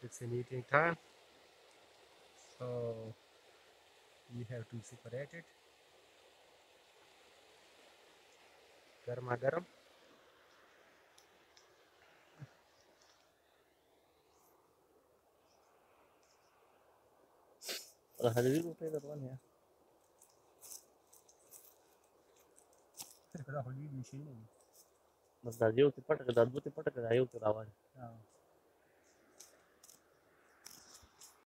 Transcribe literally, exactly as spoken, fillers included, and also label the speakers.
Speaker 1: it's an eating time, so you have to separate it. Garma garam.
Speaker 2: Raha devi rupe da ban ya.
Speaker 1: Kada holi machine.
Speaker 2: Mas da jeu te patak da bu te patak da eu te rawan.